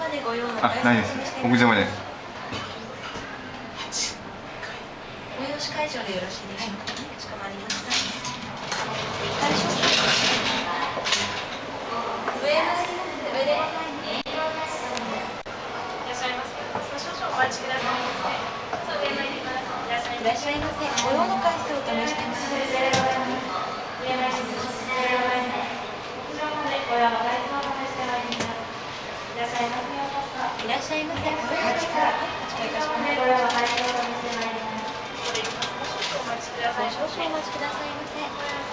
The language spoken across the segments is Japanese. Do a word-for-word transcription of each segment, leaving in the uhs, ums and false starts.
でご用のあ、ないです。屋上まで。 ご用紙会場でよろしいでしょうか。かしこまりました。にかい少々上へ参ります。上でございます。いらっしゃいませ。少々お待ちくださいませ。上参ります。いらっしゃいませ。ご用の回数をお試してまいります。上参ります。屋上までご用の回数をお試してまいります。いらっしゃいませ。いらっしゃいませ。はちからはちかいかしこまりました。少々お待ちくださいませ。いらっしゃいませ。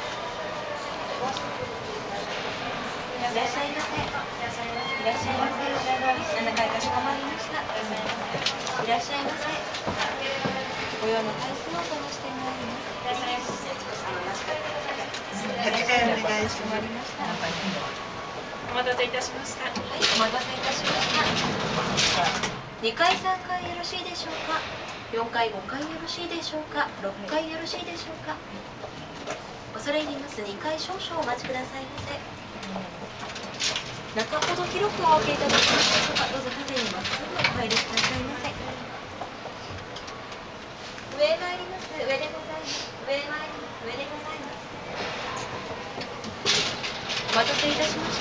いらっしゃいませ。いらっしゃいませ。ななかいかしこまりました。いらっしゃいませ。ご用の回数をお試してまいります。いらっしゃいませ。はちかいお願いします。お待たせいたしました。はい、お待たせいたしました。にかいさんかいよろしいでしょうか。よんかいごかいよろしいでしょうか。ろっかいよろしいでしょうか。恐れ入ります。にかい少々お待ちくださいませ。中ほど広くお分けいただきましたが、どうぞ縦にまっすぐお入りくださいませ。上へ参ります。上でございます。上へ参ります。上でございます。お待たせいたしました。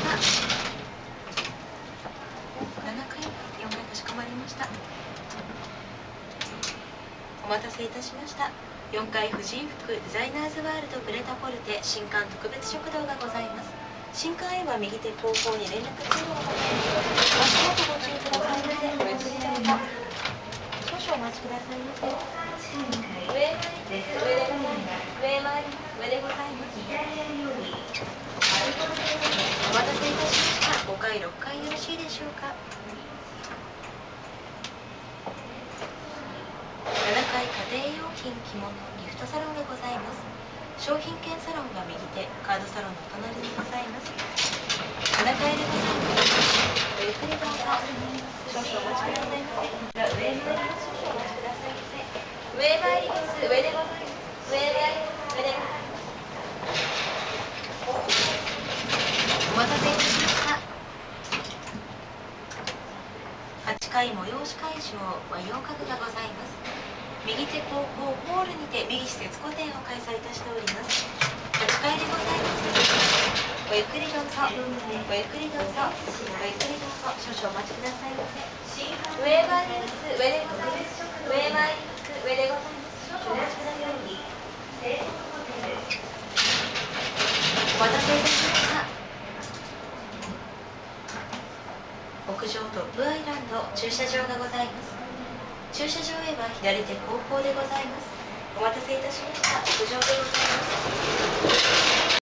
ななかい、よんかいかしこまりました。お待たせいたしました。よんかい婦人服デザイナーズワールドプレタポルテ新館特別食堂がございます。新館へは右手後方に連絡通路がございます。足元ご注意くださいませ。ごゆっくりどうぞ。少々お待ちくださいませ。上へ参ります。上でございます。上へ参ります。上でございます。お待たせいたしました。ごかいろっかいよろしいでしょうか。ななかい家庭用品着物ギフトサロンがございます。商品券サロンが右手、カードサロンの隣にございます。ななかいでございます。ごゆっくりどうぞ。少々お待ちくださいませ。上へ参ります。少々お待ちくださいませ。上へ参ります。上でございます。上へ参ります。上でございます。お待たせいたしました。はちかい催し会場和洋家具がございます。右手後方ホールにて右施設個展を開催いたしております。はちかいでございます。ごゆっくりどうぞ。ごゆっくりどうぞ。ごゆっくりどうぞ。少々お待ちくださいませ。上へ参ります。上でございます。上へ参ります。上でございます。少々お待ちください。お待たせいたしました。屋上トップアイランド駐車場がございます。駐車場へは左手後方でございます。お待たせいたしました。屋上でございます。